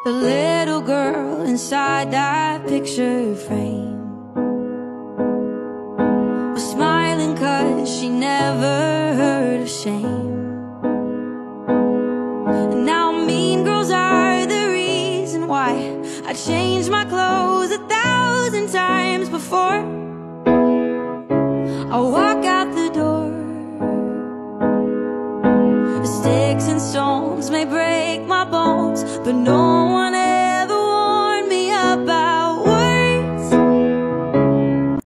The little girl inside that picture frame was smiling 'cause she never heard of shame. And now mean girls are the reason why I changed my clothes 1,000 times before I walk out the door. The sticks and stones may break my bones, but no one